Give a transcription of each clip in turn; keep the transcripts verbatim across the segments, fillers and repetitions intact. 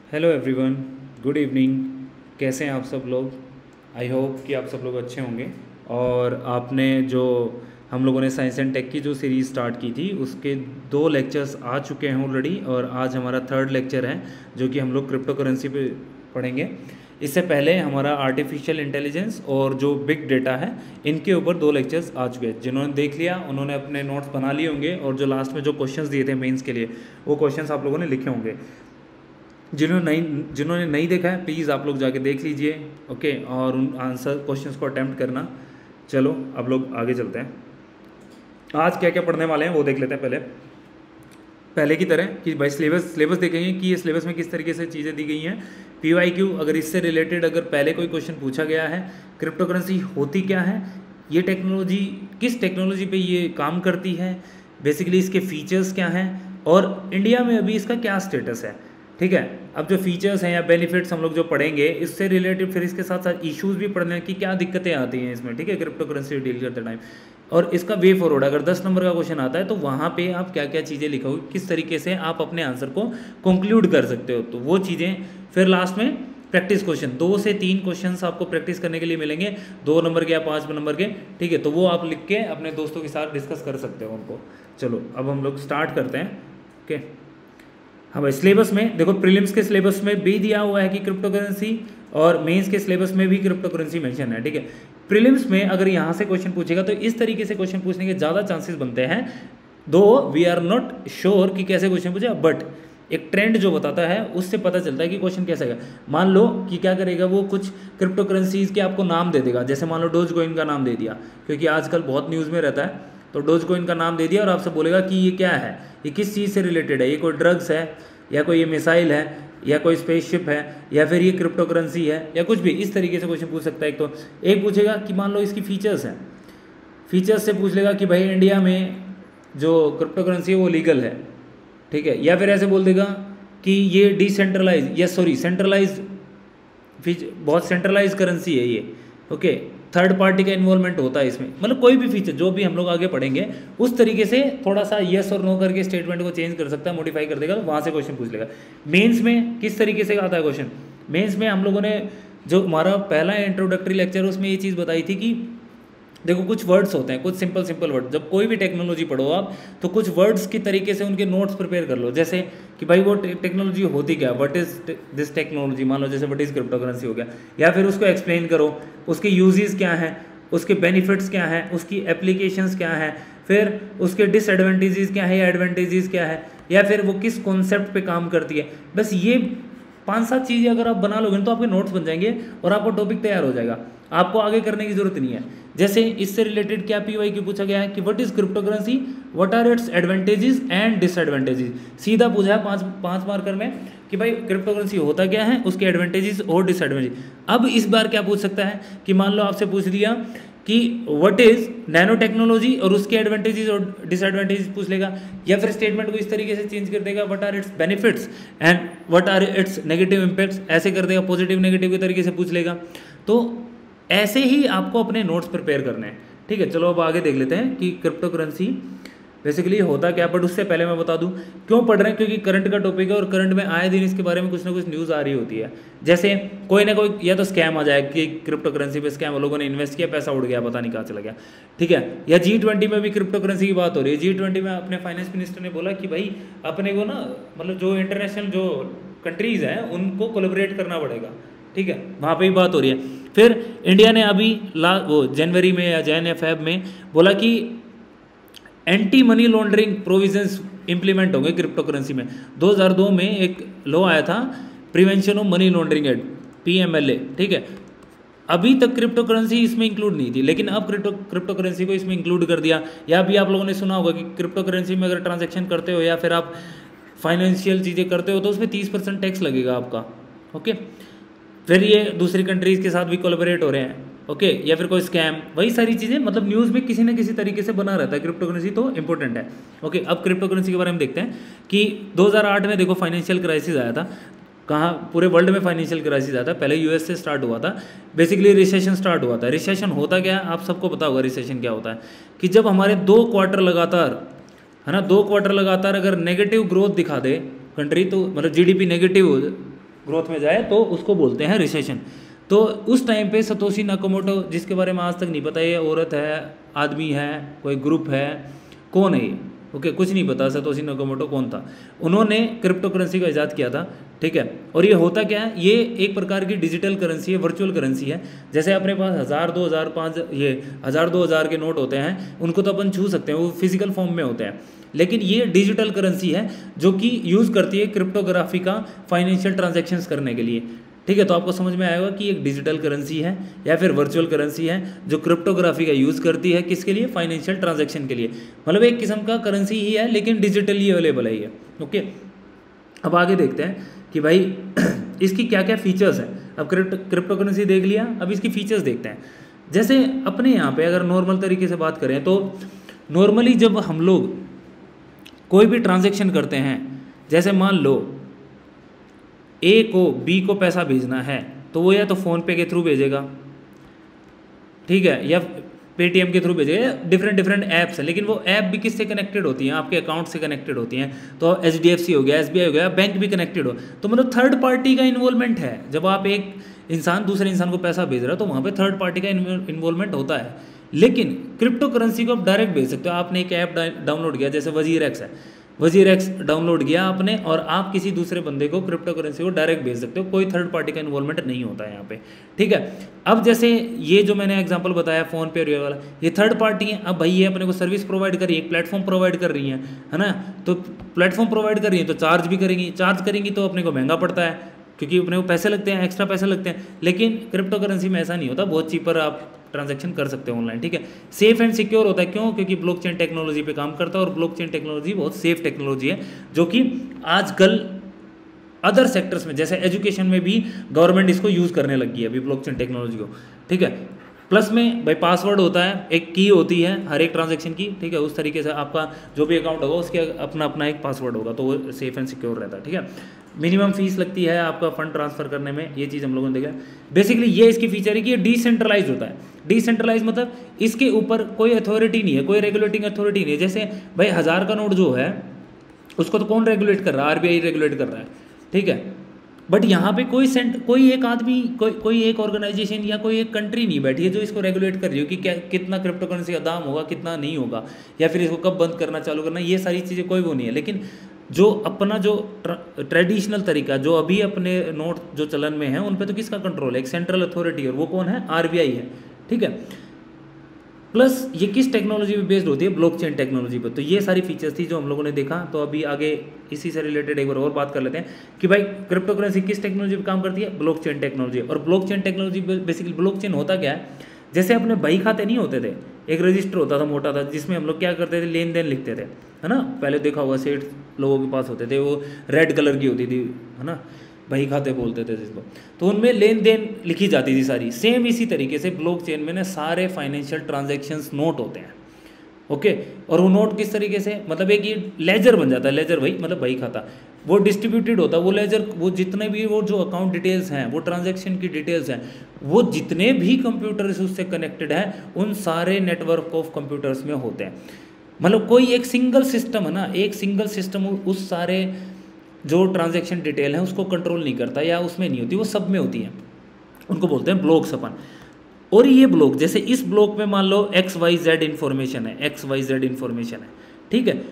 Hello everyone, good evening. कैसे हैं आप सब लोग? आई होप कि आप सब लोग अच्छे होंगे। और आपने जो हम लोगों ने साइंस एंड टेक की जो सीरीज़ स्टार्ट की थी उसके दो लेक्चर्स आ चुके हैं ऑलरेडी, और आज हमारा थर्ड लेक्चर है जो कि हम लोग क्रिप्टो करेंसी पे पढ़ेंगे। इससे पहले हमारा आर्टिफिशियल इंटेलिजेंस और जो बिग डेटा है इनके ऊपर दो लेक्चर्स आ चुके हैं। जिन्होंने देख लिया उन्होंने अपने नोट्स बना लिए होंगे, और जो लास्ट में जो क्वेश्चंस दिए थे मेंस के लिए वो क्वेश्चंस आप लोगों ने लिखे होंगे। जिन्होंने नहीं जिन्होंने नहीं देखा है प्लीज़ आप लोग जाके देख लीजिए, ओके, और उन आंसर क्वेश्चंस को अटैम्प्ट करना। चलो अब लोग आगे चलते हैं। आज क्या क्या पढ़ने वाले हैं वो देख लेते हैं। पहले पहले की तरह कि भाई सिलेबस सिलेबस देखेंगे कि ये सिलेबस में किस तरीके से चीज़ें दी गई हैं। पी वाई क्यू, अगर इससे रिलेटेड अगर पहले कोई क्वेश्चन पूछा गया है, क्रिप्टो करेंसी होती क्या है, ये टेक्नोलॉजी किस टेक्नोलॉजी पे ये काम करती है, बेसिकली इसके फीचर्स क्या हैं, और इंडिया में अभी इसका क्या स्टेटस है। ठीक है, अब जो फीचर्स हैं या बेनिफिट्स हम लोग जो पढ़ेंगे इससे रिलेटेड फिर इसके साथ साथ इश्यूज भी पढ़ने हैं कि क्या दिक्कतें आती हैं इसमें। ठीक है, क्रिप्टो करेंसी डील करते टाइम, और इसका वे फॉरवर्ड अगर दस नंबर का क्वेश्चन आता है तो वहाँ पे आप क्या क्या चीज़ें लिखोगे, किस तरीके से आप अपने आंसर को कंक्लूड कर सकते हो, तो वो चीज़ें फिर लास्ट में प्रैक्टिस क्वेश्चन, दो से तीन क्वेश्चंस आपको प्रैक्टिस करने के लिए मिलेंगे, दो नंबर के या पाँच नंबर के। ठीक है, तो वो आप लिख के अपने दोस्तों के साथ डिस्कस कर सकते हो उनको। चलो अब हम लोग स्टार्ट करते हैं। ओके, हाँ भाई, सिलेबस में देखो, प्रीलिम्स के सिलेबस में भी दिया हुआ है कि क्रिप्टो करेंसी, और मेंस के सिलेबस में भी क्रिप्टो करेंसी मेंशन है। ठीक है, प्रीलिम्स में अगर यहाँ से क्वेश्चन पूछेगा तो इस तरीके से क्वेश्चन पूछने के ज़्यादा चांसेस बनते हैं, दो वी आर नॉट श्योर कि कैसे क्वेश्चन पूछेगा, बट एक ट्रेंड जो बताता है उससे पता चलता है कि क्वेश्चन कैसा है। मान लो कि क्या करेगा वो, कुछ क्रिप्टो करेंसीज के आपको नाम दे देगा, जैसे मान लो डोज कॉइन का नाम दे दिया, क्योंकि आजकल बहुत न्यूज़ में रहता है, तो डोज कॉइन का नाम दे दिया और आपसे बोलेगा कि ये क्या है, ये किस चीज़ से रिलेटेड है, ये कोई ड्रग्स है, या कोई ये मिसाइल है, या कोई स्पेसशिप है, या फिर ये क्रिप्टो करेंसी है, या कुछ भी इस तरीके से क्वेश्चन पूछ सकता है। एक तो एक पूछेगा कि मान लो इसकी फीचर्स हैं, फीचर्स से पूछ लेगा कि भाई इंडिया में जो क्रिप्टो करेंसी है वो लीगल है। ठीक है, या फिर ऐसे बोल देगा कि ये डिसेंट्रलाइज या सॉरी सेंट्रलाइज, बहुत सेंट्रलाइज करेंसी है ये। ओके, थर्ड पार्टी का इन्वॉल्वमेंट होता है इसमें, मतलब कोई भी फीचर जो भी हम लोग आगे पढ़ेंगे उस तरीके से थोड़ा सा यस और नो करके स्टेटमेंट को चेंज कर सकता है, मॉडिफाई कर देगा, तो वहाँ से क्वेश्चन पूछ लेगा। मेंस में किस तरीके से आता है क्वेश्चन, मेंस में हम लोगों ने जो हमारा पहला इंट्रोडक्टरी लेक्चर उसमें ये चीज़ बताई थी कि देखो कुछ वर्ड्स होते हैं, कुछ सिंपल सिंपल वर्ड, जब कोई भी टेक्नोलॉजी पढ़ो आप तो कुछ वर्ड्स की तरीके से उनके नोट्स प्रिपेयर कर लो, जैसे कि भाई वो टेक्नोलॉजी होती क्या, व्हाट इज दिस टेक्नोलॉजी, मान लो जैसे व्हाट इज क्रिप्टो करेंसी हो गया, या फिर उसको एक्सप्लेन करो, उसके यूजेस क्या हैं, उसके बेनिफिट्स क्या हैं, उसकी एप्लीकेशंस क्या हैं, फिर उसके डिसएडवांटेजेस क्या है या एडवांटेजेस क्या है, या फिर वो किस कॉन्सेप्ट पे काम करती है। बस ये पांच सात चीज़ें अगर आप बना लोगे तो आपके नोट्स बन जाएंगे और आपका टॉपिक तैयार हो जाएगा, आपको आगे करने की जरूरत नहीं है। जैसे इससे रिलेटेड क्या पी वाई क्यू पूछा गया है कि what is crypto currency, what are its advantages and disadvantages, सीधा पूछा है पांच पांच मार्कर में कि भाई क्रिप्टो करेंसी होता क्या है, उसके एडवांटेजेस और डिसएडवांटेज। अब इस बार क्या पूछ सकता है कि मान लो आपसे पूछ दिया कि व्हाट इज नैनो टेक्नोलॉजी और उसके एडवांटेजेस और डिसएडवांटेजेस पूछ लेगा, या फिर स्टेटमेंट को इस तरीके से चेंज कर देगा, what are its benefits and what are its negative impacts, ऐसे कर देगा, पॉजिटिव नेगेटिव के तरीके से पूछ लेगा। तो ऐसे ही आपको अपने नोट्स प्रिपेयर करने हैं। ठीक है, चलो अब आगे देख लेते हैं कि क्रिप्टो करेंसी बेसिकली होता क्या। बट उससे पहले मैं बता दूं क्यों पढ़ रहे हैं, क्योंकि करंट का टॉपिक है और करंट में आए दिन इसके बारे में कुछ ना कुछ न्यूज़ आ रही होती है। जैसे कोई ना कोई या तो स्कैम आ जाए कि क्रिप्टो करेंसी पे स्कैम, लोगों ने इन्वेस्ट किया, पैसा उड़ गया, पता नहीं कहाँ चला गया। ठीक है, या जी ट्वेंटी में भी क्रिप्टो करेंसी की बात हो रही है। जी ट्वेंटी में अपने फाइनेंस मिनिस्टर ने बोला कि भाई अपने को ना, मतलब जो इंटरनेशनल जो कंट्रीज़ हैं उनको कोलैबोरेट करना पड़ेगा। ठीक है, वहाँ पे भी बात हो रही है। फिर इंडिया ने अभी ला वो जनवरी में या जैन या फेब में बोला कि anti money laundering provisions implement होंगे क्रिप्टो करेंसी में। दो हज़ार दो में एक लॉ आया था, prevention of money laundering act, P M L A. ठीक है, अभी तक क्रिप्टो करेंसी इसमें इंक्लूड नहीं थी, लेकिन अब क्रिप्टो क्रिप्टो करेंसी को इसमें इंक्लूड कर दिया। या अभी आप लोगों ने सुना होगा कि क्रिप्टो करेंसी में अगर ट्रांजेक्शन करते हो या फिर आप फाइनेंशियल चीज़ें करते हो तो उसमें तीस परसेंट टैक्स लगेगा आपका। ओके, फिर ये दूसरी कंट्रीज़ के साथ भी कोलैबोरेट हो रहे हैं। ओके, या फिर कोई स्कैम, वही सारी चीज़ें, मतलब न्यूज़ में किसी न किसी तरीके से बना रहता है क्रिप्टो करेंसी, तो इंपॉर्टेंट है। ओके, अब क्रिप्टो करेंसी के बारे में देखते हैं कि दो हज़ार आठ में देखो फाइनेंशियल क्राइसिस आया था। कहाँ, पूरे वर्ल्ड में फाइनेंशियल क्राइसिस आया था। पहले यूएस से स्टार्ट हुआ था, बेसिकली रिसेशन स्टार्ट हुआ था। रिसेशन होता क्या है आप सबको पता होगा, रिसेशन क्या होता है कि जब हमारे दो क्वार्टर लगातार, है ना, दो क्वार्टर लगातार अगर नेगेटिव ग्रोथ दिखा दे कंट्री, तो मतलब जीडीपी नेगेटिव ग्रोथ में जाए तो उसको बोलते हैं रिसेशन। तो उस टाइम पे सतोशी नाकामोटो, जिसके बारे में आज तक नहीं पता ये औरत है, आदमी है, कोई ग्रुप है, कौन है ये, ओके, कुछ नहीं पता सतोशी नाकामोटो कौन था। उन्होंने क्रिप्टो करेंसी का इजाद किया था, ठीक है। और ये होता क्या है, ये एक प्रकार की डिजिटल करेंसी है, वर्चुअल करेंसी है। जैसे अपने पास हज़ार दो हज़ार पाँच ये हज़ार दो हज़ार के नोट होते हैं, उनको तो अपन छू सकते हैं, वो फिजिकल फॉर्म में होते हैं। लेकिन ये डिजिटल करेंसी है जो कि यूज़ करती है क्रिप्टोग्राफी का फाइनेंशियल ट्रांजैक्शंस करने के लिए, ठीक है। तो आपको समझ में आएगा कि एक डिजिटल करेंसी है या फिर वर्चुअल करेंसी है जो क्रिप्टोग्राफी का यूज़ करती है, किसके लिए, फाइनेंशियल ट्रांजैक्शन के लिए। मतलब एक किस्म का करेंसी ही है लेकिन डिजिटली अवेलेबल है ये, ओके। अब आगे देखते हैं कि भाई इसकी क्या क्या फीचर्स हैं। अब क्रिप्टो क्रिप्टो करेंसी देख लिया, अब इसकी फीचर्स देखते हैं। जैसे अपने यहाँ पे अगर नॉर्मल तरीके से बात करें तो नॉर्मली जब हम लोग कोई भी ट्रांजैक्शन करते हैं, जैसे मान लो ए को बी को पैसा भेजना है तो वो या तो फ़ोनपे के थ्रू भेजेगा, ठीक है, या पेटीएम के थ्रू भेजेगा, डिफरेंट डिफरेंट ऐप्स हैं। लेकिन वो ऐप भी किससे कनेक्टेड होती हैं, आपके अकाउंट से कनेक्टेड होती हैं। तो एच डी एफ सी हो गया, एस बी आई हो गया, बैंक भी कनेक्टेड हो, तो मतलब थर्ड पार्टी का इन्वॉल्वमेंट है। जब आप एक इंसान दूसरे इंसान को पैसा भेज रहा है तो वहाँ पे थर्ड पार्टी का इन्वॉल्वमेंट होता है। लेकिन क्रिप्टो करेंसी को आप डायरेक्ट भेज सकते हो। आपने एक ऐप डाउनलोड किया, जैसे वजीर एक्स है, वजीर एक्स डाउनलोड किया आपने, और आप किसी दूसरे बंदे को क्रिप्टो करेंसी को डायरेक्ट भेज सकते हो, कोई थर्ड पार्टी का इन्वॉल्वमेंट नहीं होता है यहाँ पे, ठीक है। अब जैसे ये जो मैंने एग्जांपल बताया फ़ोन पे और ये वाला, ये थर्ड पार्टी है। अब भाई ये अपने को सर्विस प्रोवाइड कर रही है, एक प्लेटफॉर्म प्रोवाइड कर रही है, है ना। तो प्लेटफॉर्म प्रोवाइड कर रही है तो चार्ज भी करेंगी, चार्ज करेंगी तो अपने को महंगा पड़ता है क्योंकि अपने को पैसे लगते हैं, एक्स्ट्रा पैसे लगते हैं। लेकिन क्रिप्टो करेंसी में ऐसा नहीं होता, बहुत चीपर आप ट्रांजैक्शन कर सकते हो ऑनलाइन, ठीक है। सेफ एंड सिक्योर होता है, क्यों, क्योंकि ब्लॉकचेन टेक्नोलॉजी पे काम करता है, और ब्लॉकचेन टेक्नोलॉजी बहुत सेफ टेक्नोलॉजी है, जो कि आजकल अदर सेक्टर्स में जैसे एजुकेशन में भी गवर्नमेंट इसको यूज़ करने लगी है अभी ब्लॉकचेन टेक्नोलॉजी को, ठीक है। प्लस में भाई पासवर्ड होता है, एक की होती है हर एक ट्रांजैक्शन की, ठीक है। उस तरीके से आपका जो भी अकाउंट होगा उसके अपना अपना एक पासवर्ड होगा, तो वो सेफ एंड सिक्योर रहता है, ठीक है। मिनिमम फीस लगती है आपका फंड ट्रांसफर करने में, ये चीज़ हम लोगों ने देखा। बेसिकली ये इसकी फीचर है कि ये डिसेंट्रलाइज होता है। डिसेंट्रलाइज मतलब इसके ऊपर कोई अथॉरिटी नहीं है, कोई रेगुलेटिंग अथॉरिटी नहीं है। जैसे भाई हज़ार का नोट जो है उसको तो कौन रेगुलेट कर रहा है, आरबीआई रेगुलेट कर रहा है, ठीक है। बट यहाँ पे कोई सेंट कोई एक आदमी कोई कोई एक ऑर्गेनाइजेशन या कोई एक कंट्री नहीं बैठी है जो इसको रेगुलेट कर रही हो कि क्या कितना क्रिप्टो करेंसी का दाम होगा, कितना नहीं होगा, या फिर इसको कब बंद करना चालू करना, ये सारी चीज़ें कोई वो नहीं है। लेकिन जो अपना जो ट्रेडिशनल तरीका जो अभी अपने नोट जो चलन में है उन पे तो किसका कंट्रोल है, एक सेंट्रल अथॉरिटी, और वो कौन है, आरबीआई है, ठीक है। प्लस ये किस टेक्नोलॉजी पे बेस्ड होती है, ब्लॉकचेन टेक्नोलॉजी पर। तो ये सारी फीचर्स थी जो हम लोगों ने देखा। तो अभी आगे इसी से रिलेटेड एक बार और बात कर लेते हैं कि भाई क्रिप्टो करेंसी किस टेक्नोलॉजी पे काम करती है, ब्लॉकचेन टेक्नोलॉजी। और ब्लॉकचेन टेक्नोलॉजी बेसिकली ब्लॉकचेन होता क्या है, जैसे अपने बही खाते नहीं होते थे, एक रजिस्टर होता था मोटा था जिसमें हम लोग क्या करते थे, लेन देन लिखते थे, है ना। पहले देखा हुआ सेठ लोगों के पास होते थे, वो रेड कलर की होती थी, है ना, बही खाते बोलते थे जिसको। तो उनमें लेन देन लिखी जाती थी सारी। सेम इसी तरीके से ब्लॉकचेन में ना सारे फाइनेंशियल ट्रांजैक्शंस नोट होते हैं, ओके। और वो नोट किस तरीके से, मतलब एक ये लेजर बन जाता है, लेजर वही मतलब बही खाता, वो डिस्ट्रीब्यूटेड होता है वो लेजर, वो जितने भी वो जो अकाउंट डिटेल्स हैं, वो ट्रांजैक्शन की डिटेल्स हैं, वो जितने भी कंप्यूटर्स उससे कनेक्टेड हैं उन सारे नेटवर्क ऑफ कंप्यूटर्स में होते हैं। मतलब कोई एक सिंगल सिस्टम है ना, एक सिंगल सिस्टम उस सारे जो ट्रांजैक्शन डिटेल है उसको कंट्रोल नहीं करता या उसमें नहीं होती, वो सब में होती हैं, उनको बोलते हैं ब्लॉक्स अपन। और ये ब्लॉक जैसे इस ब्लॉक में मान लो एक्स वाई जेड इन्फॉर्मेशन है, एक्स वाई जेड इन्फॉर्मेशन है, ठीक है।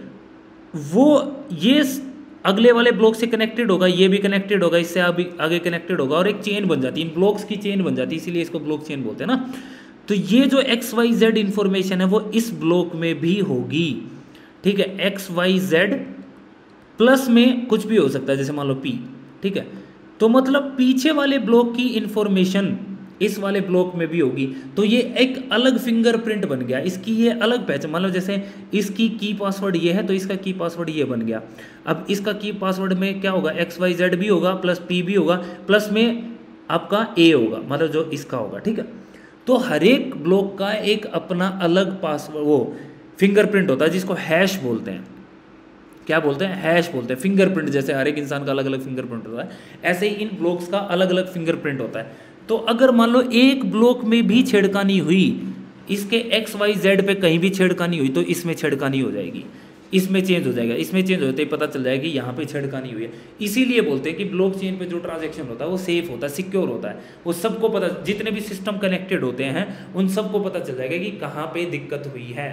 वो ये अगले वाले ब्लॉक से कनेक्टेड होगा, ये भी कनेक्टेड होगा, इससे आगे आगे कनेक्टेड होगा, और एक चेन बन जाती है, इन ब्लॉक्स की चेन बन जाती है, इसीलिए इसको ब्लॉक चेन बोलते हैं ना। तो ये जो एक्स वाई जेड इन्फॉर्मेशन है वो इस ब्लॉक में भी होगी, ठीक है। एक्स वाई जेड प्लस में कुछ भी हो सकता है, जैसे मान लो पी, ठीक है। तो मतलब पीछे वाले ब्लॉक की इंफॉर्मेशन इस वाले ब्लॉक में भी होगी। तो ये एक अलग फिंगरप्रिंट बन गया, इसकी ये अलग पहचान। मान लो जैसे इसकी की पासवर्ड ये है तो इसका की पासवर्ड ये बन गया। अब इसका की पासवर्ड में क्या होगा, एक्स वाई जेड भी होगा, प्लस पी भी होगा, प्लस में आपका ए होगा, मतलब जो इसका होगा, ठीक है। तो हर एक ब्लॉक का एक अपना अलग पासवर्ड वो फिंगरप्रिंट होता है, जिसको हैश बोलते हैं। क्या बोलते हैं, हैश बोलते हैं। फिंगरप्रिंट जैसे हर एक इंसान का अलग अलग फिंगरप्रिंट होता है, ऐसे ही इन ब्लॉक्स का अलग अलग फिंगरप्रिंट होता है। तो अगर मान लो एक ब्लॉक में भी छेड़खानी हुई, इसके एक्स वाई जेड पे कहीं भी छेड़खानी हुई तो इसमें छेड़खानी हो जाएगी, इसमें चेंज हो जाएगा, इसमें चेंज होते ही पता चल जाएगा कि यहाँ पे छेड़खानी हुई है। इसीलिए बोलते हैं कि ब्लॉकचेन पे जो ट्रांजैक्शन होता है वो सेफ होता है, सिक्योर होता है, वो सबको पता, जितने भी सिस्टम कनेक्टेड होते हैं उन सबको पता चल जाएगा कि कहाँ पे दिक्कत हुई है।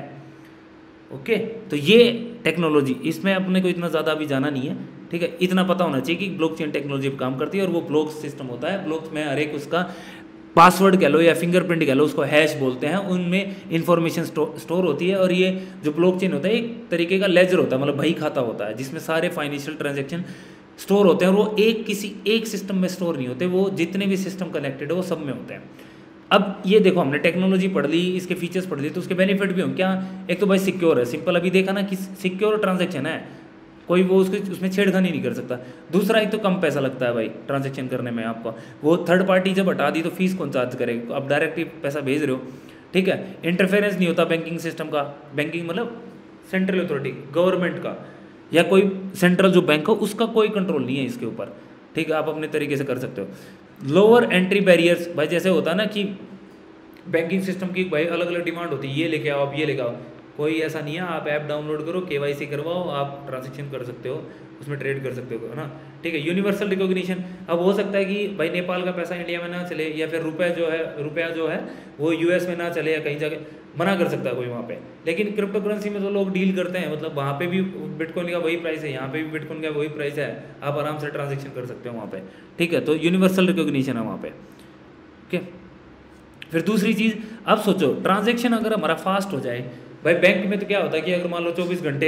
ओके, तो ये टेक्नोलॉजी, इसमें अपने को इतना ज़्यादा अभी जाना नहीं है, ठीक है। इतना पता होना चाहिए कि ब्लॉकचेन टेक्नोलॉजी पर काम करती है और वो ब्लॉक सिस्टम होता है, ब्लॉक में हर एक उसका पासवर्ड कह लो या फिंगरप्रिंट कह लो, उसको हैश बोलते हैं, उनमें इंफॉर्मेशन स्टोर होती है। और ये जो ब्लॉकचेन होता है एक तरीके का लेजर होता है, मतलब बही खाता होता है, जिसमें सारे फाइनेंशियल ट्रांजैक्शन स्टोर होते हैं और वो एक किसी एक सिस्टम में स्टोर नहीं होते, वो जितने भी सिस्टम कनेक्टेड है वो सब में होते हैं। अब ये देखो, हमने टेक्नोलॉजी पढ़ ली, इसके फीचर्स पढ़ लिए, तो उसके बेनिफिट भी होंगे क्या। एक तो भाई सिक्योर है, सिंपल, अभी देखा ना कि सिक्योर ट्रांजैक्शन है, कोई वो उसके उसमें छेड़खानी नहीं कर सकता। दूसरा, एक तो कम पैसा लगता है भाई ट्रांजैक्शन करने में आपको, वो थर्ड पार्टी जब हटा दी तो फीस कौन चार्ज करेगा, आप डायरेक्ट ही पैसा भेज रहे हो, ठीक है। इंटरफेरेंस नहीं होता बैंकिंग सिस्टम का, बैंकिंग मतलब सेंट्रल अथॉरिटी गवर्नमेंट का या कोई सेंट्रल जो बैंक हो उसका कोई कंट्रोल नहीं है इसके ऊपर, ठीक है, आप अपने तरीके से कर सकते हो। लोअर एंट्री बैरियर्स, भाई जैसे होता है ना कि बैंकिंग सिस्टम की भाई अलग अलग डिमांड होती है, ये लेके आओ, आप ये लेके आओ, कोई ऐसा नहीं है, आप ऐप डाउनलोड करो, केवाईसी करवाओ, आप ट्रांजैक्शन कर सकते हो, उसमें ट्रेड कर सकते हो, है ना, ठीक है। यूनिवर्सल रिकॉग्निशन, अब हो सकता है कि भाई नेपाल का पैसा इंडिया में ना चले, या फिर रुपया जो है रुपया जो है वो यूएस में ना चले, या कहीं जगह मना कर सकता है कोई वहाँ पे। लेकिन क्रिप्टो करेंसी में तो लोग डील करते हैं, मतलब वहाँ पे भी बिटकॉइन का वही प्राइस है, यहाँ पे भी बिटकॉइन का वही प्राइस है, आप आराम से ट्रांजेक्शन कर सकते हो वहाँ पे, ठीक है। तो यूनिवर्सल रिकॉग्निशन है वहाँ पे, ओके। फिर दूसरी चीज़, अब सोचो ट्रांजेक्शन अगर हमारा फास्ट हो जाए, भाई बैंक में तो क्या होता है कि अगर मान लो चौबीस घंटे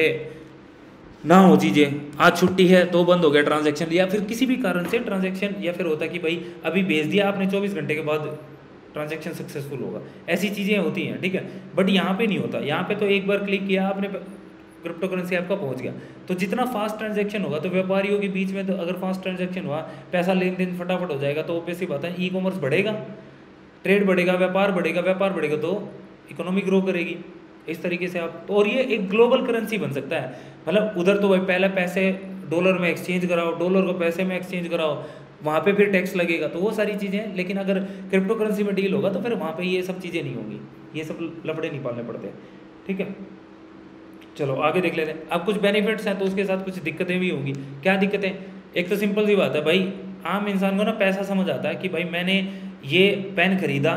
ना हो चीज़ें, आज छुट्टी है तो बंद हो गया ट्रांजैक्शन, या फिर किसी भी कारण से ट्रांजैक्शन, या फिर होता है कि भाई अभी भेज दिया आपने, चौबीस घंटे के बाद ट्रांजैक्शन सक्सेसफुल होगा, ऐसी चीज़ें होती हैं, ठीक है। बट यहाँ पे नहीं होता, यहाँ पे तो एक बार क्लिक किया आपने, क्रिप्टो करेंसी आपका पहुँच गया। तो जितना फास्ट ट्रांजैक्शन होगा, तो व्यापारियों के बीच में तो अगर फास्ट ट्रांजैक्शन हुआ, पैसा लेन देन फटाफट हो जाएगा, तो ऑब्वियस सी बात है ई कॉमर्स बढ़ेगा, ट्रेड बढ़ेगा, व्यापार बढ़ेगा, व्यापार बढ़ेगा तो इकोनॉमी ग्रो करेगी। इस तरीके से आप, और ये एक ग्लोबल करेंसी बन सकता है, मतलब उधर तो भाई पहले पैसे डॉलर में एक्सचेंज कराओ, डॉलर को पैसे में एक्सचेंज कराओ, वहाँ पे फिर टैक्स लगेगा, तो वो सारी चीज़ें हैं। लेकिन अगर क्रिप्टो करेंसी में डील होगा तो फिर वहाँ पे ये सब चीज़ें नहीं होंगी, ये सब लफड़े नहीं पालने पड़ते, ठीक है। चलो आगे देख लेते हैं। अब कुछ बेनिफिट्स हैं तो उसके साथ कुछ दिक्कतें भी होंगी। क्या दिक्कतें? एक तो सिंपल सी बात है भाई, आम इंसान को ना पैसा समझ आता है कि भाई मैंने ये पेन खरीदा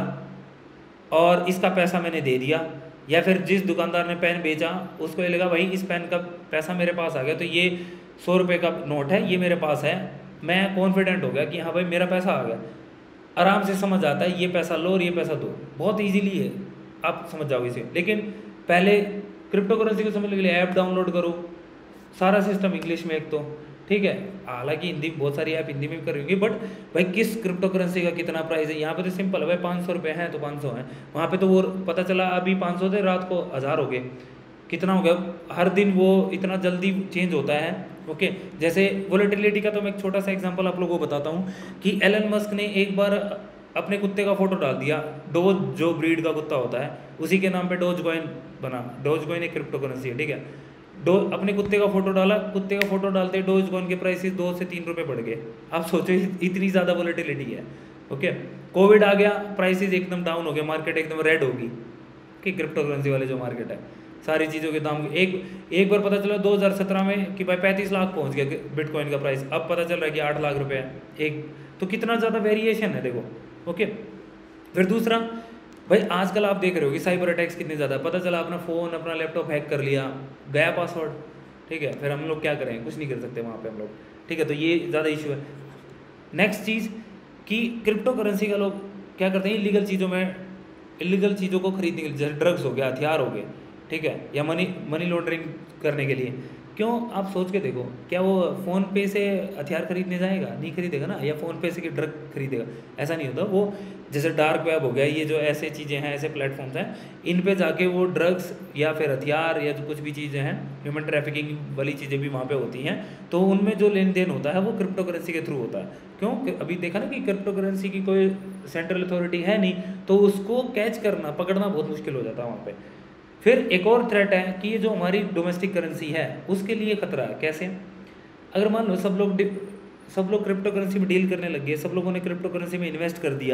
और इसका पैसा मैंने दे दिया, या फिर जिस दुकानदार ने पेन बेचा उसको ये लगा भाई इस पेन का पैसा मेरे पास आ गया, तो ये सौ रुपये का नोट है, ये मेरे पास है, मैं कॉन्फिडेंट हो गया कि हाँ भाई मेरा पैसा आ गया, आराम से समझ आता है ये पैसा लो और ये पैसा दो, बहुत ईजीली है, आप समझ जाओगे इसे। लेकिन पहले क्रिप्टो करेंसी को समझने के लिए ऐप डाउनलोड करो, सारा सिस्टम इंग्लिश में एक तो, ठीक है, हालांकि हिंदी बहुत सारी ऐप हिंदी में भी कर रही होगी, बट भाई किस क्रिप्टो करेंसी का कितना प्राइस है, यहाँ पे तो सिंपल है भाई पाँच सौ रुपये हैं तो पाँच सौ है, वहाँ पे तो वो पता चला अभी पाँच सौ थे, रात को हज़ार हो गए, कितना हो गया, हर दिन वो इतना जल्दी चेंज होता है, ओके। जैसे वोलेटिलिटी का तो मैं एक छोटा सा एग्जांपल आप लोगों को बताता हूँ कि एलन मस्क ने एक बार अपने कुत्ते का फोटो डाल दिया, डोज जो ब्रीड का कुत्ता होता है उसी के नाम पे डोज कॉइन बना, डोज कॉइन एक क्रिप्टो करेंसी है, ठीक है। डो अपने कुत्ते का फोटो डाला, कुत्ते का फोटो डालते डोज कॉइन के प्राइसेस दो से तीन रुपये बढ़ गए, आप सोचो इतनी ज़्यादा वोलेटिलिटी है, ओके। कोविड आ गया, प्राइसेस एकदम डाउन हो गया, मार्केट एकदम रेड होगी कि क्रिप्टो करेंसी वाले जो मार्केट है, सारी चीज़ों के दाम एक एक बार पता चला दो हज़ार सत्रह में कि भाई पैंतीस लाख पहुंच गया बिटकॉइन का प्राइस, अब पता चल रहा है कि आठ लाख रुपए है एक, तो कितना ज़्यादा वेरिएशन है देखो, ओके। फिर दूसरा भाई आजकल आप देख रहे हो कि साइबर अटैक्स कितने ज़्यादा, पता चला अपना फ़ोन अपना लैपटॉप हैक कर लिया, गया पासवर्ड, ठीक है, फिर हम लोग क्या करें, कुछ नहीं कर सकते वहाँ पे हम लोग, ठीक है। तो ये ज़्यादा इशू है। नेक्स्ट चीज़ कि क्रिप्टो करेंसी का लोग क्या करते हैं, इलीगल चीज़ों में इलीगल चीज़ों को खरीदने के लिए, जैसे ड्रग्स हो गया, हथियार हो गए, ठीक है, या मनी मनी लॉन्ड्रिंग करने के लिए। क्यों, आप सोच के देखो, क्या वो फ़ोन पे से हथियार खरीदने जाएगा, नहीं खरीदेगा ना, या फ़ोन पे से कि ड्रग खरीदेगा, ऐसा नहीं होता। वो जैसे डार्क वेब हो गया, ये जो ऐसे चीज़ें हैं, ऐसे प्लेटफॉर्म्स हैं, इन पे जाके वो ड्रग्स या फिर हथियार या जो कुछ भी चीज़ें हैं, ह्यूमन ट्रैफिकिंग वाली चीज़ें भी वहाँ पे होती हैं, तो उनमें जो लेन देन होता है वो क्रिप्टो करेंसी के थ्रू होता है। क्यों, अभी देखा ना कि क्रिप्टो करेंसी की कोई सेंट्रल अथॉरिटी है नहीं, तो उसको कैच करना, पकड़ना बहुत मुश्किल हो जाता है वहाँ पर। फिर एक और थ्रेट है कि ये जो हमारी डोमेस्टिक करेंसी है उसके लिए खतरा है। कैसे? अगर मान लो सब लोग सब लोग क्रिप्टो करेंसी में डील करने लग गए, सब लोगों ने क्रिप्टो करेंसी में इन्वेस्ट कर दिया,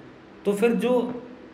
तो फिर जो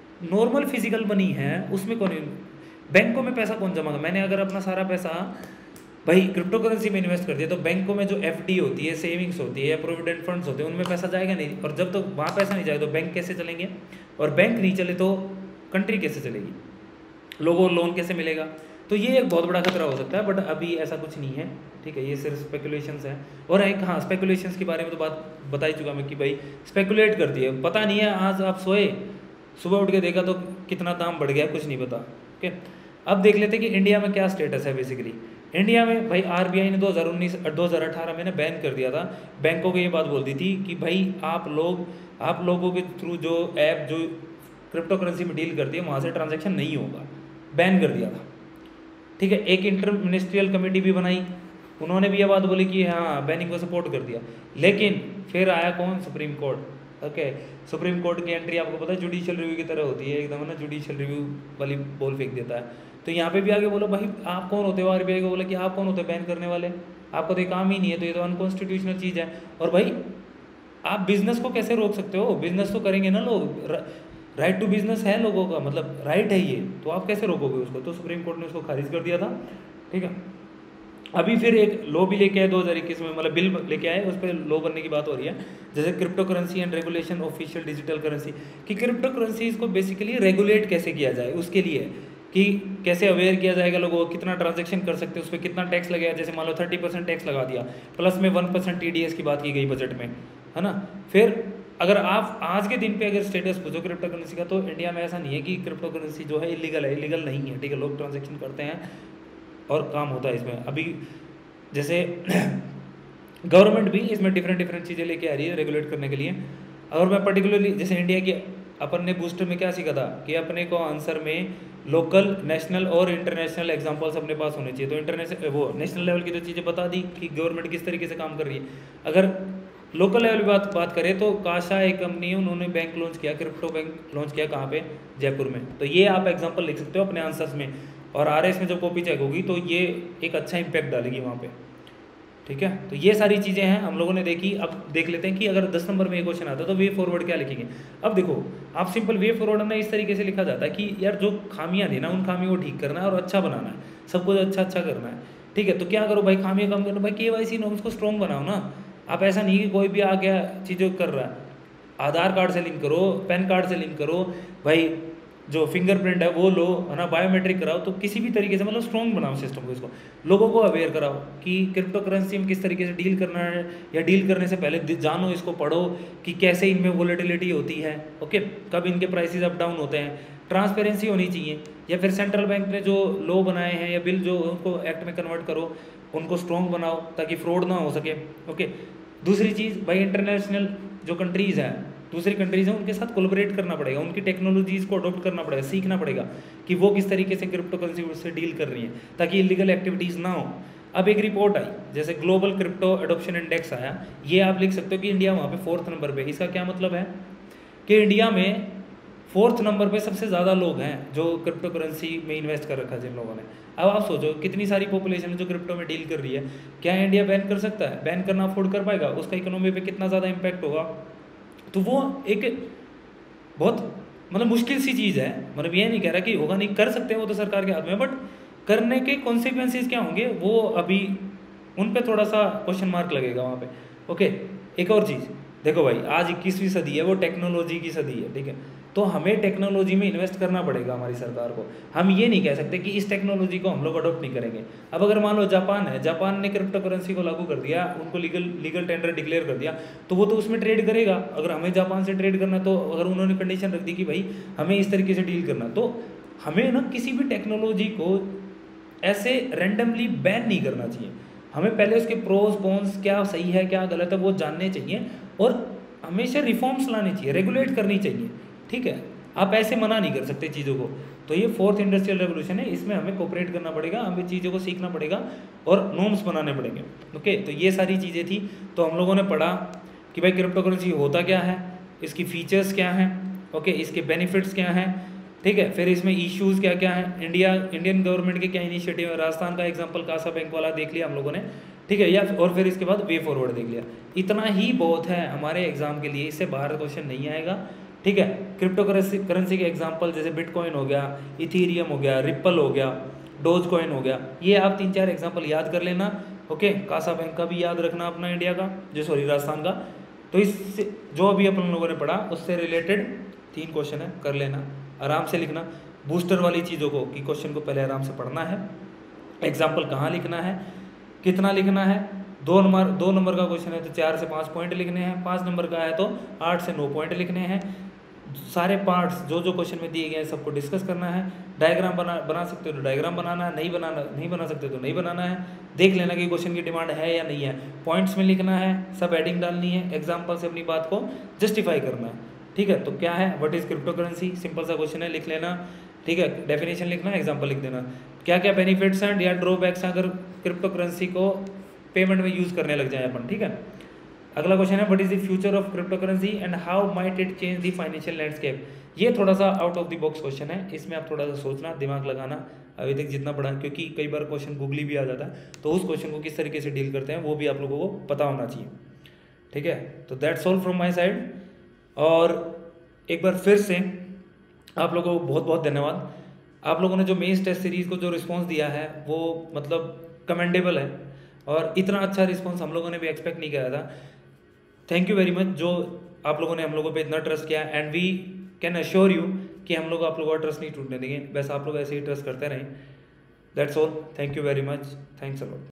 नॉर्मल फिजिकल मनी है उसमें कौन, बैंकों में पैसा कौन जमा? मैंने अगर अपना सारा पैसा भाई क्रिप्टो करेंसी में इन्वेस्ट कर दिया तो बैंकों में जो एफडी होती है, सेविंग्स होती है या प्रोविडेंट फंड्स होते हैं, उनमें पैसा जाएगा नहीं, और जब तक तो वहाँ पैसा नहीं जाएगा तो बैंक कैसे चलेंगे, और बैंक नहीं चले तो कंट्री कैसे चलेगी, लोगों को लोन कैसे मिलेगा। तो ये एक बहुत बड़ा खतरा हो सकता है, बट अभी ऐसा कुछ नहीं है, ठीक है, ये सिर्फ स्पेकुलेशंस हैं। और एक हाँ, स्पेकुलेशंस के बारे में तो बात बता ही चुका मैं कि भाई स्पेकुलेट कर दिए, पता नहीं है, आज आप सोए सुबह उठ के देखा तो कितना दाम बढ़ गया, कुछ नहीं पता। ओके, अब देख लेते हैं कि इंडिया में क्या स्टेटस है। बेसिकली इंडिया में भाई आरबीआई ने दो हज़ार उन्नीस दो हज़ार अठारह में ना बैन कर दिया था, बैंकों को ये बात बोल दी थी कि भाई आप लोग आप लोगों के थ्रू जो ऐप जो क्रिप्टो करेंसी में डील करती है वहाँ से ट्रांजैक्शन नहीं होगा, बैन कर दिया था, ठीक है। एक इंटर मिनिस्ट्रियल कमेटी भी बनाई, उन्होंने भी ये बात बोली कि हाँ बैनिंग को सपोर्ट कर दिया, लेकिन फिर आया कौन, supreme court. Okay, supreme court की एंट्री आपको पता है जुडिशियल रिव्यू की तरह होती है, एकदम ना जुडिशियल रिव्यू वाली बॉल फेंक देता है। तो यहाँ पे भी आगे बोलो भाई आप कौन होते हो, आरबीआई को बोला कि आप कौन होते हो बैन करने वाले, आपको तो ये काम ही नहीं है, तो ये तो अनकॉन्स्टिट्यूशनल चीज़ है। और भाई आप बिजनेस को कैसे रोक सकते हो, बिजनेस तो करेंगे ना लोग, राइट टू बिजनेस है लोगों का, मतलब राइट है ये, तो आप कैसे रोकोगे उसको। तो सुप्रीम कोर्ट ने उसको खारिज कर दिया था, ठीक है। अभी फिर एक लॉ भी लेके आए दो हज़ार इक्कीस में, मतलब बिल लेके आए, उस पर लॉ बनने की बात हो रही है, जैसे crypto currency and regulation official digital currency, कि क्रिप्टो करेंसीज को बेसिकली रेगुलेट कैसे किया जाए, उसके लिए कि कैसे अवेयर किया जाएगा लोगों को, कितना ट्रांजैक्शन कर सकते हैं, उस पर कितना टैक्स लगेगा। जैसे मान लो थर्टी परसेंट टैक्स लगा दिया, प्लस में one percent T D S की बात की गई बजट में, है ना। फिर अगर आप आज के दिन पे अगर स्टेटस पूछो क्रिप्टो करेंसी का, तो इंडिया में ऐसा नहीं है कि क्रिप्टो करेंसी जो है इलीगल है, इलीगल नहीं है, ठीक है, लोग ट्रांजैक्शन करते हैं और काम होता है इसमें। अभी जैसे गवर्नमेंट भी इसमें डिफरेंट डिफरेंट चीज़ें लेके आ रही है रेगुलेट करने के लिए। अगर मैं पर्टिकुलरली जैसे इंडिया की, अपन ने बूस्टर में क्या सीखा था कि अपने को आंसर में लोकल, नेशनल और इंटरनेशनल एग्जांपल्स अपने पास होने चाहिए। तो इंटरनेशनल वो नेशनल लेवल की तो चीज़ें बता दी कि गवर्नमेंट किस तरीके से काम कर रही है। अगर लोकल लेवल की बात बात करें तो काशा एक कंपनी है, उन्होंने बैंक लॉन्च किया, क्रिप्टो बैंक लॉन्च किया, कहाँ पे, जयपुर में। तो ये आप एग्जांपल लिख सकते हो अपने आंसर्स में, और आरएस में जब कॉपी चेक होगी तो ये एक अच्छा इंपैक्ट डालेगी वहाँ पे, ठीक है। तो ये सारी चीज़ें हैं हम लोगों ने देखी। अब देख लेते हैं कि अगर दस नंबर में ये क्वेश्चन आता है तो वे फॉरवर्ड क्या लिखेंगे। अब देखो आप सिंपल वे फॉरवर्ड में इस तरीके से लिखा जाता है कि यार जो खामियां थी ना, उन खामियों को ठीक करना है और अच्छा बनाना है, सब कुछ अच्छा अच्छा करना है, ठीक है। तो क्या करो भाई, खामियां कम करो भाई, के वाई सी नॉर्म्स को स्ट्रॉन्ग बनाओ ना। आप ऐसा नहीं कि कोई भी आ गया चीज़ें कर रहा है, आधार कार्ड से लिंक करो, पैन कार्ड से लिंक करो भाई, जो फिंगरप्रिंट है वो लो, है ना, बायोमेट्रिक कराओ। तो किसी भी तरीके से मतलब स्ट्रॉन्ग बनाओ सिस्टम को, इसको लोगों को अवेयर कराओ कि क्रिप्टो करेंसी में किस तरीके से डील करना है, या डील करने से पहले जानो, इसको पढ़ो कि कैसे इनमें वोलेटिलिटी होती है, ओके, कब इनके प्राइसेस अप डाउन होते हैं, ट्रांसपेरेंसी होनी चाहिए। या फिर सेंट्रल बैंक ने जो लॉ बनाए हैं या बिल जो उनको एक्ट में कन्वर्ट करो, उनको स्ट्रॉन्ग बनाओ ताकि फ्रॉड ना हो सके, ओके। दूसरी चीज़ भाई, इंटरनेशनल जो कंट्रीज़ हैं, दूसरी कंट्रीज़ हैं, उनके साथ कोलैबोरेट करना पड़ेगा, उनकी टेक्नोलॉजीज़ को अडॉप्ट करना पड़ेगा, सीखना पड़ेगा कि वो किस तरीके से क्रिप्टो करेंसी से डील कर रही हैं, ताकि इलीगल एक्टिविटीज़ ना हो। अब एक रिपोर्ट आई, जैसे ग्लोबल क्रिप्टो एडॉप्शन इंडेक्स आया, ये आप लिख सकते हो कि इंडिया वहाँ पे फोर्थ नंबर पे। इसका क्या मतलब है कि इंडिया में फोर्थ नंबर पे सबसे ज़्यादा लोग हैं जो क्रिप्टो करेंसी में इन्वेस्ट कर रखा है जिन लोगों ने। अब आप सोचो कितनी सारी पॉपुलेशन है जो क्रिप्टो में डील कर रही है, क्या इंडिया बैन कर सकता है? बैन करना अफोर्ड कर पाएगा? उसका इकोनॉमी पे कितना ज़्यादा इम्पैक्ट होगा? तो वो एक बहुत मतलब मुश्किल सी चीज़ है। मतलब ये नहीं कह रहा कि होगा नहीं, कर सकते हैं वो तो सरकार के हाथ में, बट करने के कॉन्सिक्वेंसेस क्या होंगे वो अभी उन पे थोड़ा सा क्वेश्चन मार्क लगेगा वहाँ पे। ओके, एक और चीज़ देखो भाई, आज इक्कीसवीं सदी है, वो टेक्नोलॉजी की सदी है, ठीक है। तो हमें टेक्नोलॉजी में इन्वेस्ट करना पड़ेगा हमारी सरकार को। हम ये नहीं कह सकते कि इस टेक्नोलॉजी को हम लोग अडॉप्ट नहीं करेंगे। अब अगर मान लो जापान है, जापान ने क्रिप्टो करेंसी को लागू कर दिया, उनको लीगल लीगल टेंडर डिक्लेयर कर दिया, तो वो तो उसमें ट्रेड करेगा। अगर हमें जापान से ट्रेड करना, तो अगर उन्होंने कंडीशन रख दी कि भाई हमें इस तरीके से डील करना, तो हमें ना किसी भी टेक्नोलॉजी को ऐसे रैंडमली बैन नहीं करना चाहिए। हमें पहले उसके प्रोज कॉन्स, क्या सही है क्या गलत है, वो जानने चाहिए, और हमेशा रिफॉर्म्स लाने चाहिए, रेगुलेट करनी चाहिए, ठीक है। आप ऐसे मना नहीं कर सकते चीज़ों को। तो ये फोर्थ इंडस्ट्रियल रेवोल्यूशन है, इसमें हमें कोऑपरेट करना पड़ेगा, हमें चीज़ों को सीखना पड़ेगा और नॉर्म्स बनाने पड़ेंगे। ओके, तो ये सारी चीज़ें थी। तो हम लोगों ने पढ़ा कि भाई क्रिप्टो करेंसी होता क्या है, इसकी फीचर्स क्या हैं, ओके, इसके बेनिफिट्स क्या हैं, ठीक है। फिर इसमें इश्यूज़ क्या क्या हैं, इंडिया इंडियन गवर्नमेंट के क्या इनिशिएटिव है, राजस्थान का एग्जाम्पल कासा बैंक वाला देख लिया हम लोगों ने, ठीक है। या और फिर इसके बाद वे फॉरवर्ड देख लिया। इतना ही बहुत है हमारे एग्जाम के लिए, इससे बाहर क्वेश्चन नहीं आएगा, ठीक है। क्रिप्टो करेंसी करेंसी के एग्जाम्पल जैसे बिटकॉइन हो गया, इथीरियम हो गया, रिप्पल हो गया, डोज कॉइन हो गया। ये आप तीन चार एग्जांपल याद कर लेना। ओके, कासा बैंक का भी याद रखना अपना, इंडिया का जो सॉरी राजस्थान का। तो इससे जो अभी अपन लोगों ने पढ़ा उससे रिलेटेड तीन क्वेश्चन है, कर लेना, आराम से लिखना। बूस्टर वाली चीज़ों को कि क्वेश्चन को पहले आराम से पढ़ना है, एग्जाम्पल कहाँ लिखना है, कितना लिखना है। दो नंबर दो नंबर का क्वेश्चन है तो चार से पाँच पॉइंट लिखने हैं, पाँच नंबर का है तो आठ से नौ पॉइंट लिखने हैं। सारे पार्ट्स जो जो क्वेश्चन में दिए गए हैं सबको डिस्कस करना है। डायग्राम बना बना सकते हो तो डायग्राम बनाना है, नहीं बनाना नहीं बना सकते तो नहीं बनाना है। देख लेना कि क्वेश्चन की डिमांड है या नहीं है। पॉइंट्स में लिखना है, सब एडिंग डालनी है, एग्जाम्पल से अपनी बात को जस्टिफाई करना है। ठीक है, तो क्या है, what is crypto currency, simple सा क्वेश्चन है, लिख लेना। ठीक है, डेफिनेशन लिखना, एग्जाम्पल लिख देना। क्या क्या बेनिफिट्स हैं या ड्रॉबैक्स हैं अगर क्रिप्टो करेंसी को पेमेंट में यूज़ करने लग जाए अपन। ठीक है, अगला क्वेश्चन है what is the future of crypto currency and how might it change the financial landscape. ये थोड़ा सा out of the box question है, इसमें आप थोड़ा सा सोचना, दिमाग लगाना अभी तक जितना पढ़ा, क्योंकि कई बार क्वेश्चन गूगली भी आ जाता है, तो उस क्वेश्चन को किस तरीके से डील करते हैं वो भी आप लोगों को पता होना चाहिए। ठीक है, तो that's all from my side. और एक बार फिर से आप लोगों को बहुत बहुत धन्यवाद। आप लोगों ने जो मेंस टेस्ट सीरीज़ को जो रिस्पॉन्स दिया है वो मतलब कमेंडेबल है, और इतना अच्छा रिस्पॉन्स हम लोगों ने भी एक्सपेक्ट नहीं किया था। थैंक यू वेरी मच जो आप लोगों ने हम लोगों पे इतना ट्रस्ट किया, and we can assure you कि हम लोग आप लोगों का ट्रस्ट नहीं टूटने देंगे, बस आप लोग ऐसे ही ट्रस्ट करते रहें। That's all, thank you very much, thanks a lot.